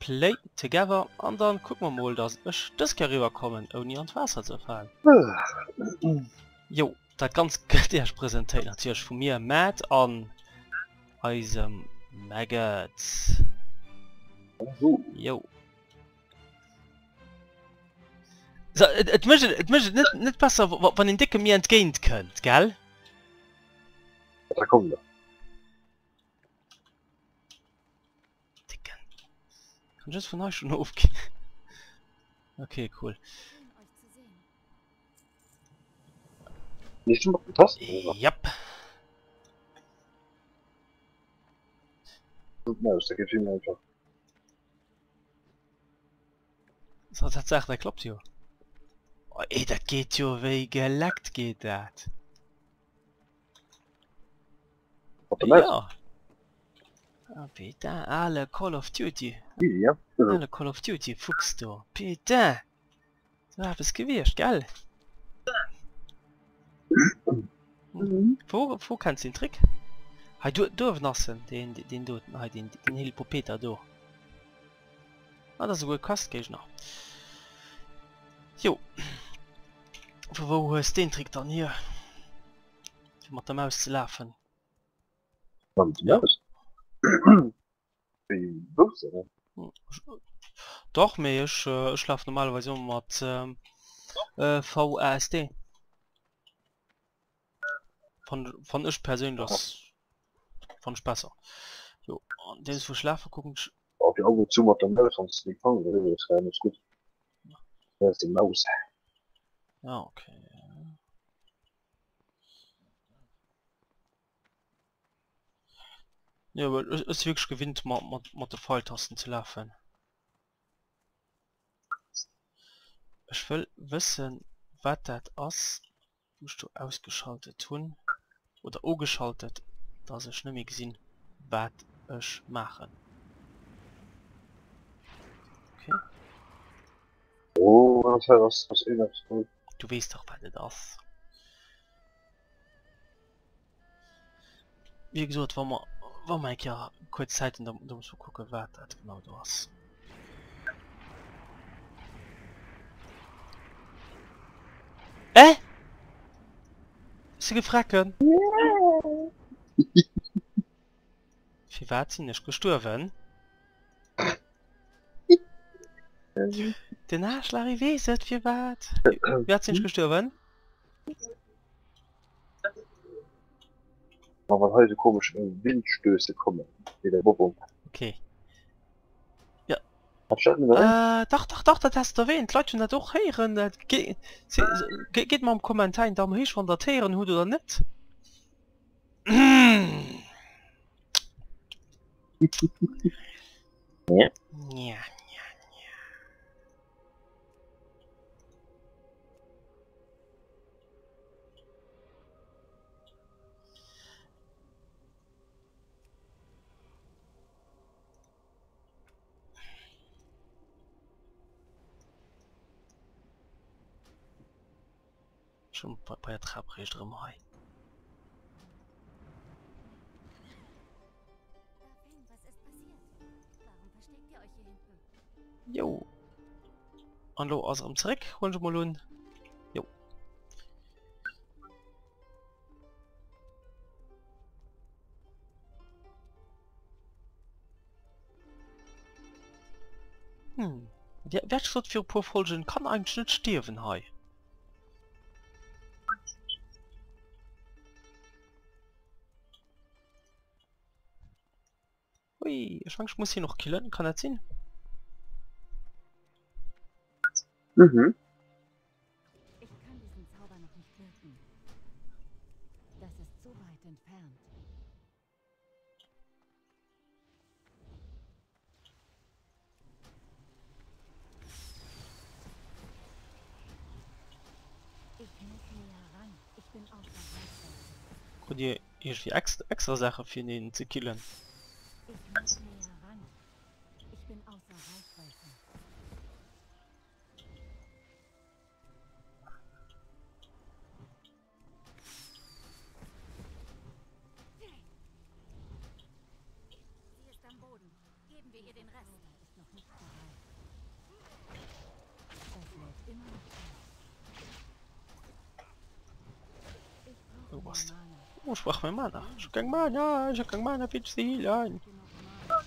play together und dann gucken wir mal, dass ich das hier rüberkommen, ohne ans Wasser zu fallen. Jo, das ganz gut erst präsentiert natürlich von mir, Matt an unserem Maggot. Jo. So, et möchte nicht besser, wenn den Dicke mir entgehen könnt, gell? Da kommt er. Dicken. Kann das von euch schon aufgehen? Okay, cool. Nicht schon Tasten? Yep. Ja, das geht viel einfach. So, das sagt, der klappt ja. Oh, ey, das geht ja wie geleckt geht das. Ja. Oh, Peter, alle Call of Duty. Ja. Alle Call of Duty, Fuchs du. Peter. Du hast es gewischt, gell? Wo kannst du den Trick? Hey, du nassen, den Helipopeter du. Ah, das ist wohl kost, geh ich noch. Jo. Wo ist den Trick dann hier? Mit der Maus zu laufen. Ja. Doch, mir ich schlaf normalerweise mit VSD. Von ich persönlich das von Spaß. Jo, und den ist für Schlafen gucken. Auf die Augen zu mit der Maus, sonst nicht fangen, das ist nicht gut. Das ist die Maus. Ja, okay. Ja, aber es ist wirklich gewinnt, mit der Pfeiltasten zu laufen. Ich will wissen, was das ist. Musst du ausgeschaltet tun oder angeschaltet, dass ich nicht mehr gesehen, was ich mache. Okay. Oh, was ist das? Du weißt doch, was das ist. Wie gesagt, wenn man ja kurz Zeit und dann musst du gucken, was das genau da ist. Hast du gefragt? Für was sind nicht gestorben? Den Arschlari weißt, für was? Wie hat sie nicht gestorben? Aber heute komisch Windstöße kommen. Wie der Bobo. Okay. Doch, das hast du erwähnt. Leute, das auch hören. Geht mal im Kommentar in Daumen hoch von der Tieren, Hut oder nicht. Ja. Ja. Schon bei der Treppe recht drum. Jo. Hallo, aus dem Zurück. Holen Sie mal hin. Jo. Der Werkstatt für paar Folgen kann eigentlich nicht sterben, hei. Ui, ich muss hier noch killen, kann das sehen? Mhm. Ich kann diesen Zauber noch nicht wirken. Das ist so weit entfernt. Ich muss näher ran. Ich bin außer Reichweite. Und hier irgendwie extra Sache für den zu killen. Ich muss näher ran. Ich bin außer Reichweite. Sie ist am Boden. Geben wir ihr den Rest. noch nicht bereit. Es lädt immer noch auf. Ich Du brauche mehr was? Mana. Oh, ich brauch mehr Mana. Ich hab kein Mana, ich hab kein Mana für die Healen. Genug Mana.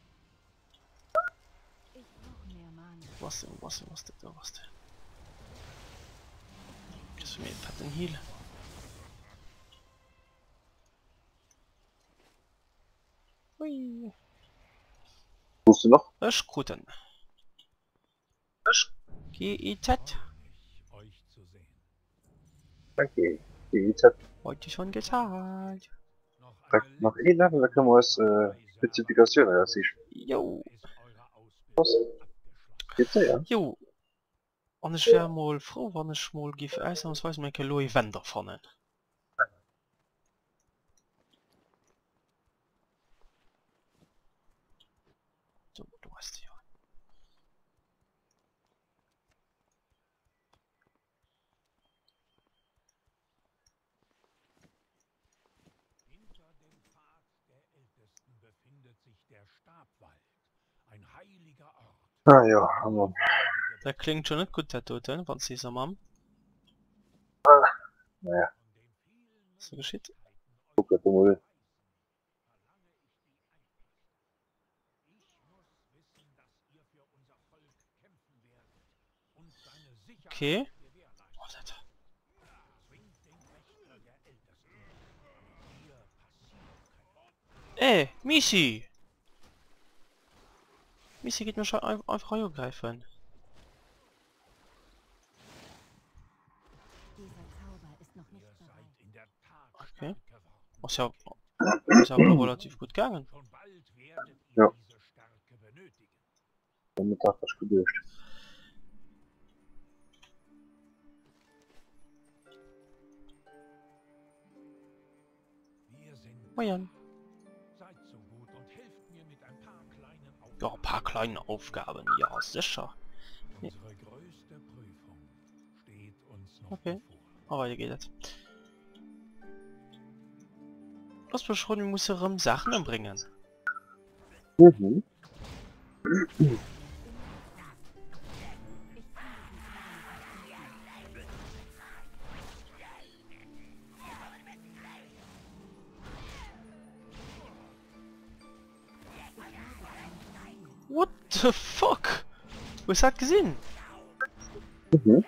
Ich brauche mehr Mana. Was denn, was denn, was denn, was denn? Gibst du mir einen fetten Heal? Hui. Tust du noch? Ich guten. GIZ. euch zu sehen. Danke. Die Zeit. Heute schon gezahlt. Noch ein Level, da können wir als Spezifikation, ja, siehst Jo. Ist eure Ausbildung Was? abgeschlossen? Geht's ja? Jo. Und ich wär mal froh, wenn ich mal gif ausnahmsweise mein Kaloi Wender fannen. So, du hast ja. Hinter dem Pfad der Ältesten befindet sich der Stabwald, ein heiliger Ort. Ah ja, haben wir. Der klingt schon nicht gut, der Toten, von dieser Mam. Naja, So geschieht. guck mal, du mal. Okay. Oh, das. Ey, Michi! Michi geht mir schon einfach angreifen. Dieser Zauber ist noch nicht bereit. Okay. Ist ja wohl relativ gut gegangen. Schon bald werdet Ja. ihr diese Stärke benötigen. Damit hat was gedurcht. Wir sind Moin. seid so gut und helft mir mit ein paar kleinen Aufgaben. Ja, ein paar kleine Aufgaben, ja, sicher. Unsere größte Prüfung steht uns noch Okay. bevor. Aber hier geht es. Was wir schon, muss Sachen bringen. Mhm. What the fuck? Was hat gesehen? Mhm.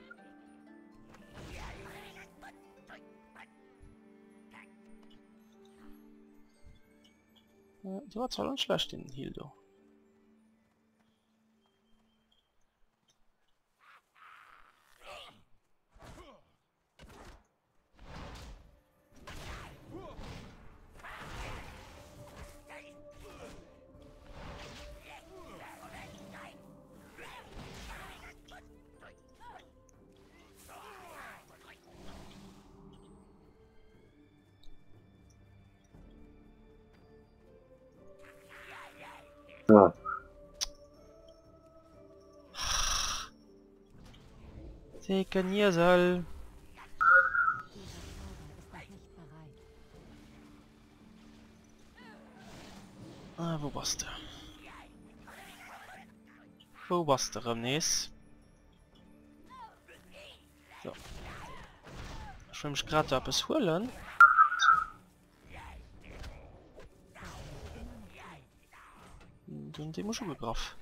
Die war zwar schlecht, den Hildo. Ja. Segen Jesel. Dieser Zauber ist noch nicht bereit. Ah, wo warst du? Wo warst du, Ramnes? So. Ich will mich gerade etwas holen. Und den muss ich umgegrafen.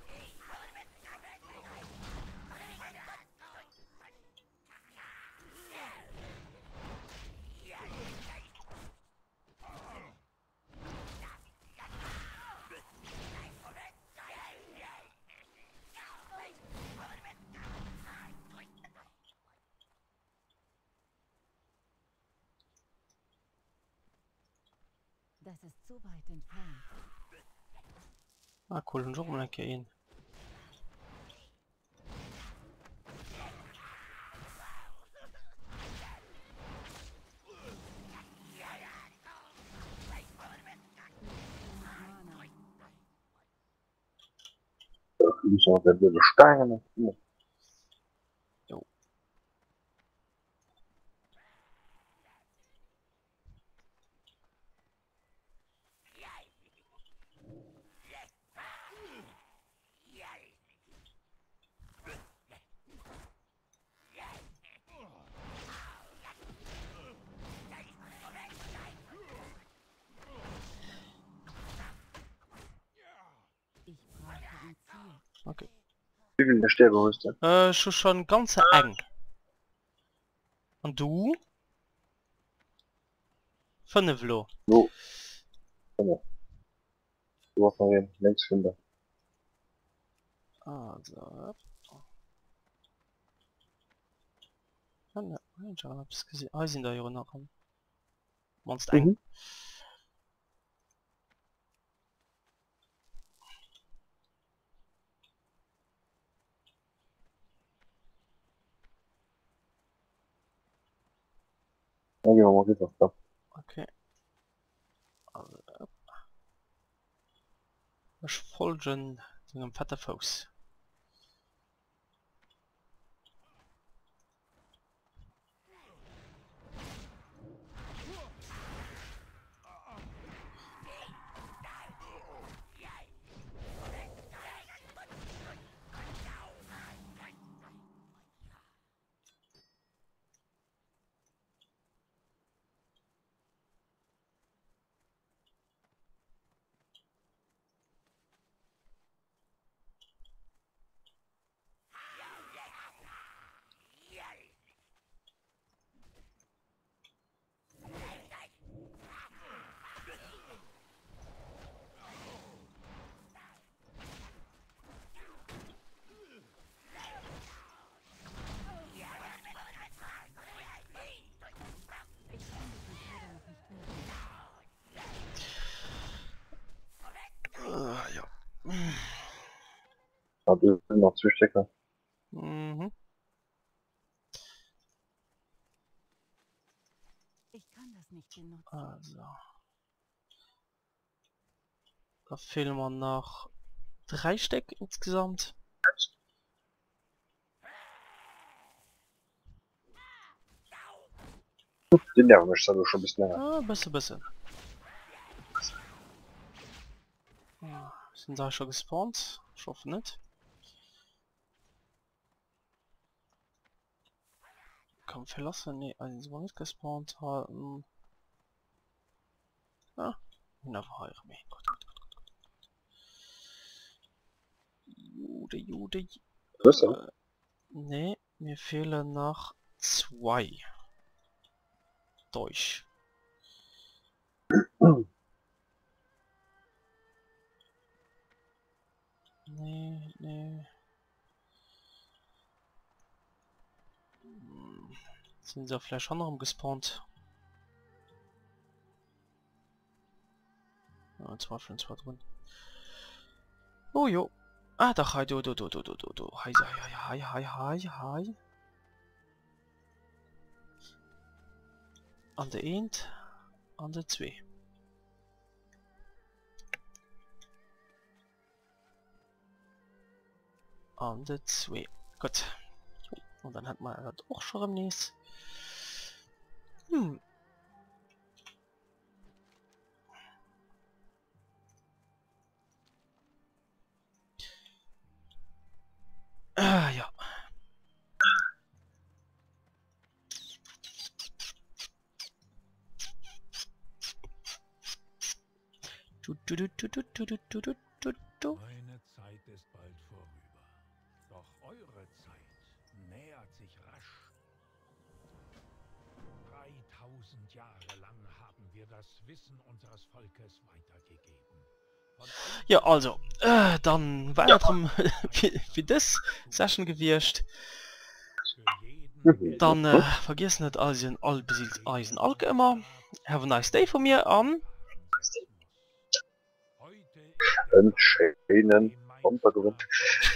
Das ist zu weit entfernt. Ah, cool, und so rumlenke ihn. Mana. Da kriegen wir auch wieder Steine. Ja. Jo. Wie viel der Sterbe hast du? Schon ganz eng. Und du? 5 Lo. So. Du hast noch einen Längsfinder. Also. Ich habe es gesehen. Ah, sind da hier noch. Monster eng. Ja, gehen wir mal wieder. Ja. Okay. Also, ich folge dem Vaterfuß. Ja. Aber wir sind noch Zustecker. Mhm. Ich kann das nicht benutzen. Also. Da fehlen wir noch 3 Stück insgesamt. Den nerven mich dann schon ein bisschen länger. Ah, bisschen. Sind da schon gespawnt? Ich hoffe nicht. Kann verlassen? Ne, also sind wir nicht gespawnt haben. Ah, wunderbar. Gut. Jude. Was denn? Ne, mir fehlen noch 2. Durch. Nee. Sind sie vielleicht schon noch gespawnt? Ja, 2 drin. Oh jo. Ah, doch, hi, du. Hi. An der 1, an der 2. An der 2. Gut. Und dann hat man das auch schon am nächsten. Ah, ja. Meine Zeit ist bald vorüber. Doch eure Zeit nähert sich rasch. 3000 Jahre lang haben wir das Wissen unseres Volkes weitergegeben. Ja, also, dann war drum für das Session gewirrscht. Dann vergiss nicht Eisen all besiegt Eisen Alke immer. Have a nice day von mir an. Einen schönen Untergrund.